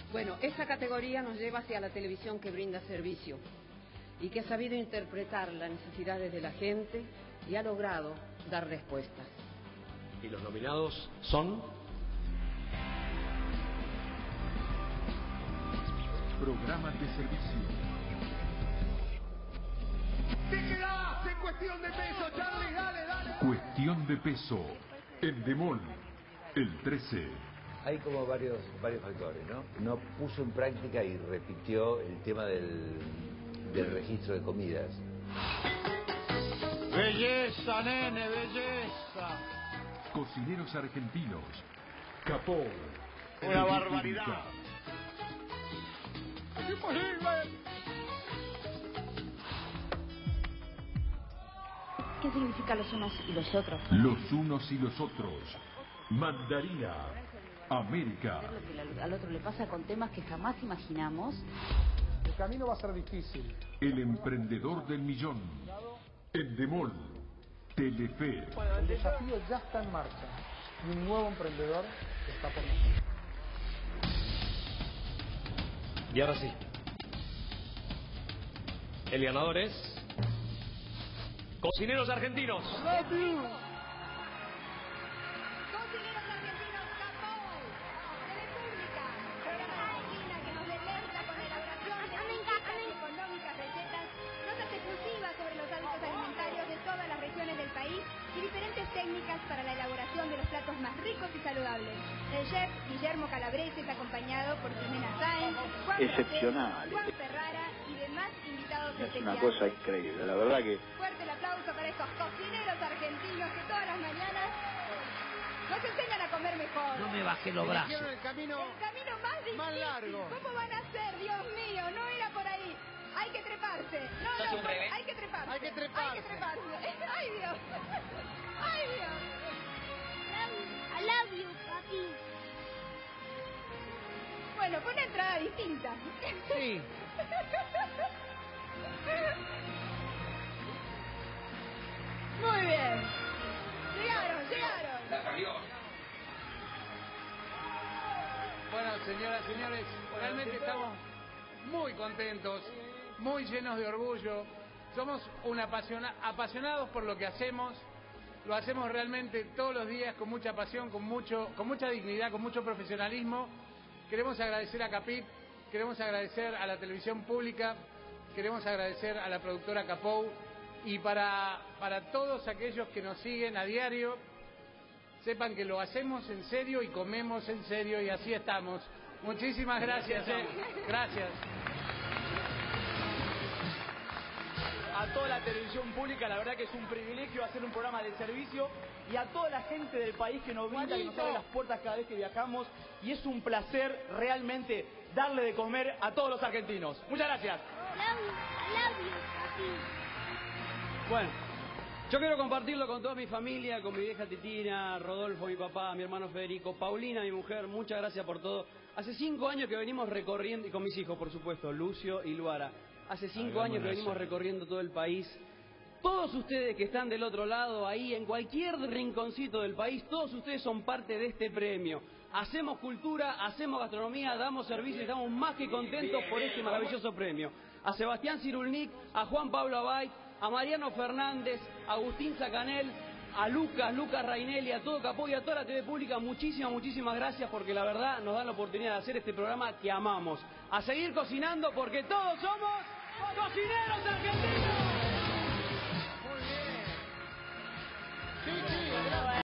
Bueno, esa categoría nos lleva hacia la televisión que brinda servicio y que ha sabido interpretar las necesidades de la gente y ha logrado dar respuestas. Y los nominados son... Programas de servicio. ¿Te quedás en Cuestión de Peso, Charlie? Dale, dale. Cuestión de Peso. Endemol. El 13. Hay como varios factores, ¿no? No puso en práctica y repitió el tema del registro de comidas. Belleza, nene, belleza. Cocineros argentinos. Capó. Una barbaridad. ¿Qué significa los unos y los otros? Los unos y los otros. Mandarina. América. Lo que al otro le pasa con temas que jamás imaginamos. El camino va a ser difícil. El emprendedor del millón. Endemol. Telefe. Bueno, el desafío ya está en marcha. Y un nuevo emprendedor está por nacer. Y ahora sí. El ganador es... Cocineros Argentinos. Cocineros Argentinos, Capó, República, programa argentina que nos deleita con la elaboración de económicas recetas, notas exclusivas sobre los hábitos alimentarios de todas las regiones del país y diferentes técnicas para la elaboración de los platos más ricos y saludables. El chef Guillermo Calabrese es acompañado por Jimena Sáenz, Juan excepcional, Juan Ferrara y demás invitados es especiales. una cosa increíble, la verdad que... Fuerte el aplauso para estos cocineros argentinos que todas las mañanas nos enseñan a comer mejor. No me bajé los brazos. El camino más difícil, más largo. ¿Cómo van a ser? Dios mío, no era por ahí. Hay que treparse. No, hay que treparse. Hay que treparse. Hay que treparse. Ay, Dios. Ay, Dios. I love you, papi. Bueno, fue una entrada distinta. Sí. Muy bien. Llegaron. Bueno, señoras y señores, realmente estamos muy contentos, muy llenos de orgullo. Somos apasionados por lo que hacemos. Lo hacemos realmente todos los días con mucha pasión, con mucha dignidad, con mucho profesionalismo. Queremos agradecer a Capit, queremos agradecer a la televisión pública, queremos agradecer a la productora Capou y para todos aquellos que nos siguen a diario, sepan que lo hacemos en serio y comemos en serio y así estamos. Muchísimas gracias. Gracias. A toda la televisión pública, la verdad que es un privilegio hacer un programa de servicio y a toda la gente del país que nos brinda, que nos abre las puertas cada vez que viajamos y es un placer realmente darle de comer a todos los argentinos. Muchas gracias. Bueno, yo quiero compartirlo con toda mi familia, con mi vieja Titina, Rodolfo, mi papá, mi hermano Federico, Paulina, mi mujer, muchas gracias por todo. Hace 5 años que venimos recorriendo, y con mis hijos por supuesto, Lucio y Luara. Hace 5 años que venimos recorriendo todo el país. Todos ustedes que están del otro lado, ahí, en cualquier rinconcito del país, todos ustedes son parte de este premio. Hacemos cultura, hacemos gastronomía, damos servicio y estamos más que contentos por este maravilloso premio. A Sebastián Cirulnik, a Juan Pablo Abay, a Mariano Fernández, a Agustín Sacanel, a Lucas Rainelli, a todo Capó y a toda la TV pública, muchísimas gracias porque la verdad nos dan la oportunidad de hacer este programa que amamos. A seguir cocinando porque todos somos cocineros argentinos.